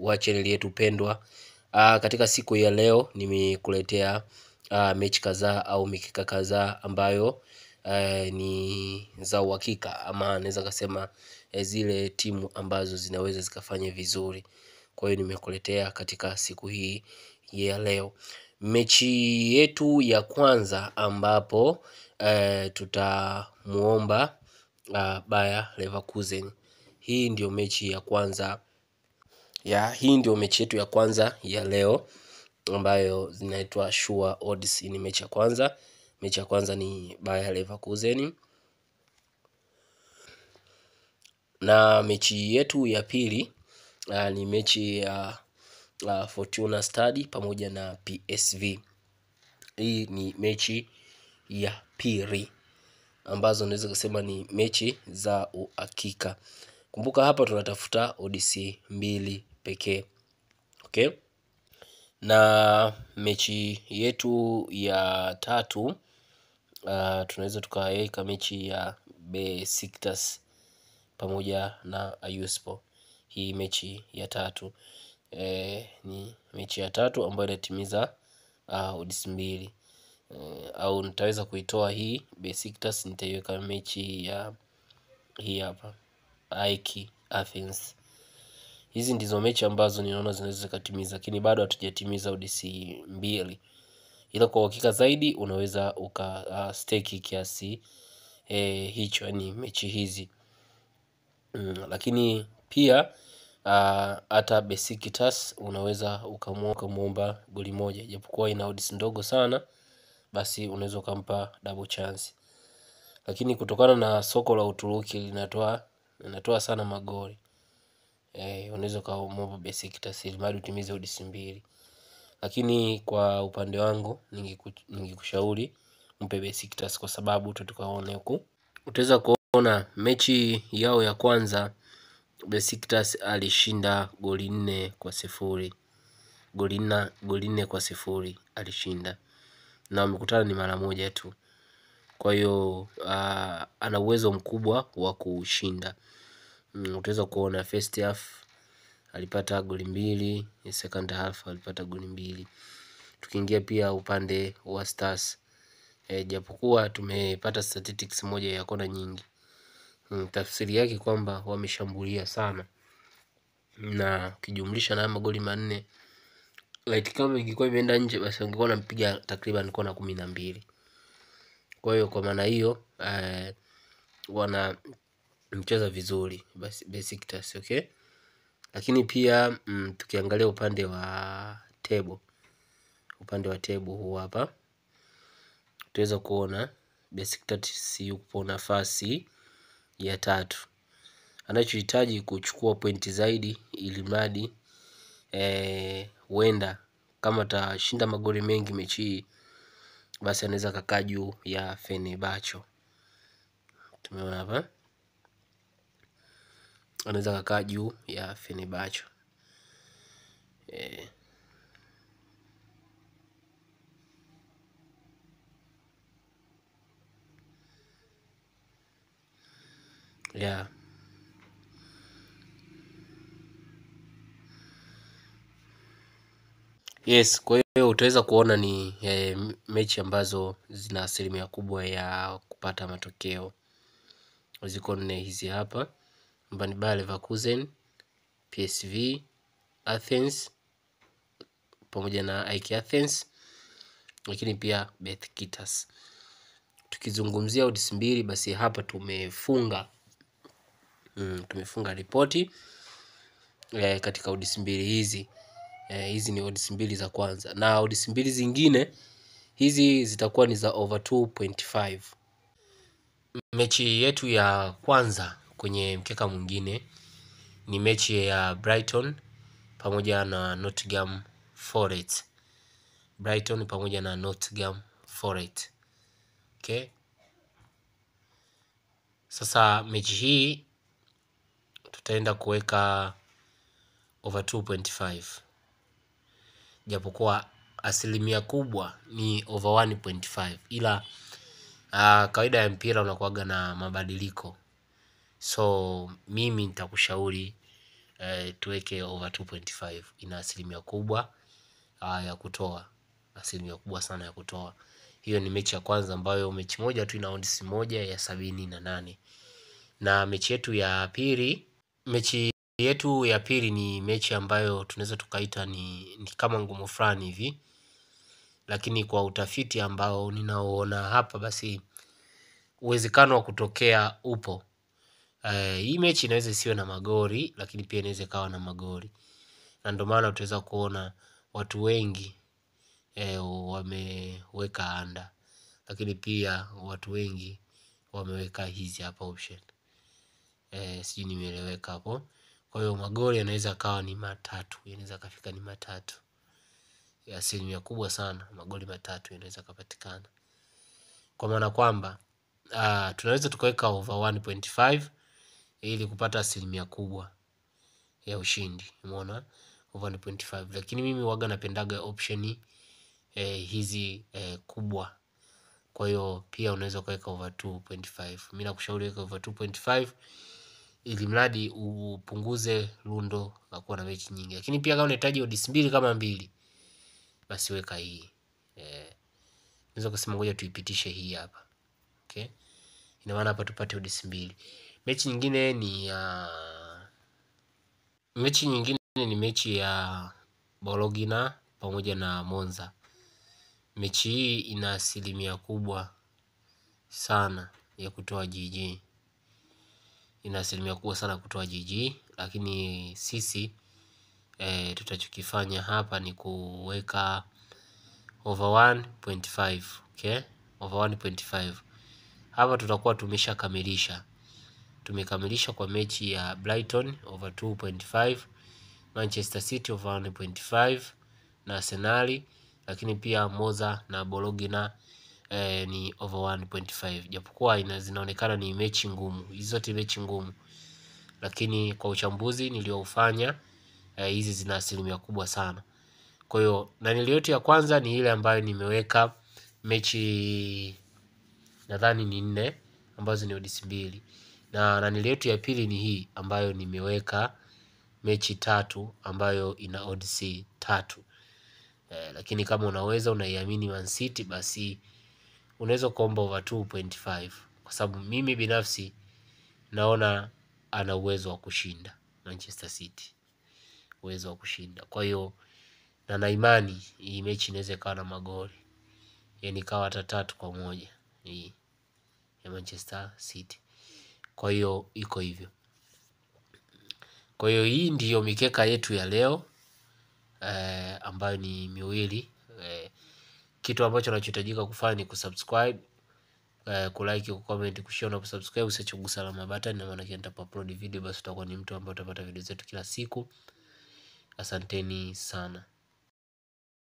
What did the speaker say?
wa channel yetu pendwa. Katika siku ya leo nimekuletea mechi kadhaa au mikeka kadhaa ambayo ni za uhakika, ama naweza kusema zile timu ambazo zinaweza zikafanya vizuri. Kwa hiyo nimekuletea katika siku hii ya leo mechi yetu ya kwanza, ambapo tutamuomba Bayer Leverkusen. Hii ndio mechi ya kwanza hii ndio mechi yetu ya kwanza ya leo, ambayo zinaitwa Sure Odds. Ni mechi ya kwanza. Mechi ya kwanza ni Bayer Leverkusen, na mechi yetu ya pili ni mechi ya Fortuna Stadi pamoja na PSV. Hii ni mechi ya pili ambazo naweza kusema ni mechi za uhakika. Kumbuka hapa tunatafuta odds mbili pekee. Okay? Na mechi yetu ya tatu tunaweza tukaweka mechi ya Besiktas pamoja na Ayuspor. Hii mechi ya tatu ni mechi ya tatu ambayo inatimiza odds mbili. Au nitaweza kuitoa hii Besiktas, nitaiweka mechi ya hii hapa AEK Athens. Hizi ndizo mechi ambazo ninaona zinaweza zikatimiza, lakini bado hatujatimiza odds mbili. Ila kwa uhakika zaidi unaweza stake kiasi hicho, yani mechi hizi. Lakini pia hata Besiktas unaweza ukamuomba goli moja, japokuwa ina odds ndogo sana, basi unaweza ukampa double chance. Lakini kutokana na soko la Uturuki linatoa sana magoli, unaweza ukamuomba Besiktas ili mradi utimize odds mbili. Lakini kwa upande wangu ningekushauri mpe Besiktas, kwa sababu tutakaone huku utaweza kuona mechi yao ya kwanza Besiktas alishinda goli 4-0. Goli 4-0 alishinda, na wamekutana ni mara moja tu. Kwa hiyo ana uwezo mkubwa wa kushinda. Utaweza kuona first half alipata goli 2, second half alipata goli 2. Tukiingia pia upande wa Stars, japokuwa tumepata statistics moja ya kona nyingi, tafsiri yake kwamba wameshambulia sana, na ukijumlisha na magoli 4, like kama ingekuwa imeenda nje basi ungekuwa unampiga takriban kona 12. Kwa hiyo kwa maana hiyo wana mcheza vizuri basi Besiktas. Okay? Lakini pia tukiangalia upande wa table huu hapa, tutaweza kuona Besiktas yupo nafasi ya 3. Anachohitaji kuchukua pointi zaidi, ili mradi huenda kama atashinda magoli mengi mechi hii, basi anaweza kakaa juu ya Fenerbahce. Tumeona hapa anaweza kakaa juu ya Fenerbahce. Yeah. Yes, kwa hiyo utaweza kuona ni mechi ambazo zina asilimia kubwa ya kupata matokeo. Ziko 4 hizi hapa, ambapo ni Bayer Leverkusen, PSV, Athens pamoja na AEK Athens, lakini pia Besiktas. Tukizungumzia odds mbili, basi hapa tumefunga ripoti katika odds mbili hizi. Hizi ni odds mbili za kwanza, na odds mbili zingine hizi zitakuwa ni za over 2.5. Mechi yetu ya kwanza kwenye mkeka mwingine ni mechi ya Brighton pamoja na Nottingham Forest. Brighton pamoja na Nottingham Forest. Okay? Sasa mechi hii tutaenda kuweka over 2.5, japokuwa asilimia kubwa ni over 1.5, ila kawaida ya mpira unakuwaga na mabadiliko. So mimi nitakushauri tuweke over 2.5. Ina asilimia kubwa ya kutoa, asilimia kubwa sana ya kutoa. Hiyo ni mechi ya kwanza ambayo mechi moja tu ina odds moja ya 78. Na mechi yetu ya pili ni mechi ambayo tunaweza tukaita ni kama ngumu fulani hivi, lakini kwa utafiti ambao ninaoona hapa, basi uwezekano wa kutokea upo. Hii mechi inaweza isiwe na magoli, lakini pia inaweza ikawa na magoli, na ndio maana utaweza kuona watu wengi wameweka anda, lakini pia watu wengi wameweka hizi hapa option. Sijui nimeeleweka hapo. Kwa hiyo magoli yanaweza kawa ni matatu, yanaweza kafika ni matatu, ya asilimia kubwa sana magoli matatu yanaweza kupatikana, kwa maana kwamba tunaweza tukaweka over 1.5 ili kupata asilimia kubwa ya ushindi. Umeona, over 1.5, lakini mimi waga napendaga option hizi kubwa. Kwa hiyo pia unaweza kuweka over 2.5. Mimi nakushauri weka over 2.5 ili mradi upunguze lundo la kuwa na mechi nyingi. Lakini pia kama unahitaji odds mbili kama mbili, basi weka hii. Naweza kusema ngoja tuipitishe hii hapa. Okay? Ina maana hapa tupate odds mbili. Mechi nyingine ni mechi ya Bologna pamoja na Monza. Mechi hii ina asilimia kubwa sana ya kutoa GG. Ina asilimia kubwa sana kutoa GG, lakini sisi tutachokifanya hapa ni kuweka over 1.5. Okay? Over 1.5. Hapa tutakuwa tumekamilisha kwa mechi ya Brighton over 2.5, Manchester City over 1.5 na Arsenal, lakini pia Monza na Bologna ni over 1.5. Japokuwa zinaonekana ni mechi ngumu, hizo zote mechi ngumu, lakini kwa uchambuzi nilioufanya hizi zina asilimia kubwa sana. Kwa hiyo nanili yote ya kwanza ni ile ambayo nimeweka mechi nadhani ni 4 ambazo ni odds mbili, na nanili yetu ya pili ni hii ambayo nimeweka mechi 3 ambayo ina odds 3. Lakini kama unaweza unaiamini Man City, basi unaweza kuomba over 2.5, kwa sababu mimi binafsi naona ana uwezo wa kushinda Manchester City, uwezo wa kushinda. Kwa hiyo na imani hii mechi inaweza ikawa na magoli, yani kawa hata 3-1 hii ya Manchester City. Kwa hiyo iko hivyo. Kwa hiyo hii ndiyo mikeka yetu ya leo ambayo ni miwili. Kitu ambacho unachohitajika kufanya ni kusubscribe, kulike, kucomment, kushare na kusubscribe. Usiache kugusa alama button, na maana nitapoupload video basi utakuwa ni mtu ambaye utapata video zetu kila siku. Asanteni sana.